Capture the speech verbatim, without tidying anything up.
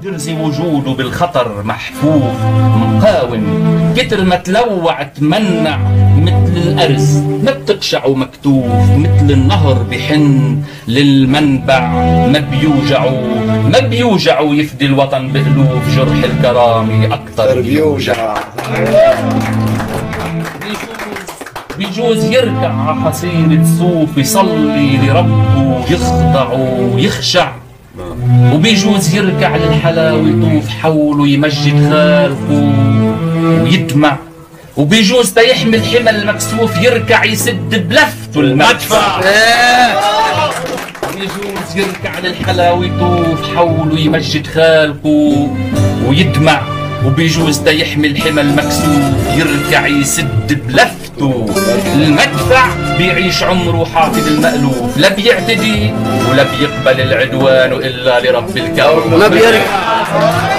درزي وجوده بالخطر محفوف مقاوم، كتر ما تلوع تمنع مثل الأرز ما بتقشع ومكتوف، مثل النهر بحن للمنبع ما بيوجعوا ما بيوجعوا، يفدي الوطن بألوف جرح الكرامة أكتر بيوجع. بيجوز يركع على حصيرة صوف يصلي لربه يخضع ويخشع، وبيجوز يركع للحلاوة يطوف حوله يمجد خالقه ويدمع، وبيجوز تيحمل حمل مكسوف يركع يسد بلفته المدفع. بيجوز يركع للحلاوة يطوف حوله يمجد خالقه ويدمع، وبيجوز تيحمل حمل مكسوف يركع يسد بلفته المدفع. بيعيش عمره حافظ المألوف، لا بيعتدي ولا بيقبل العدوان إلا لرب الكون.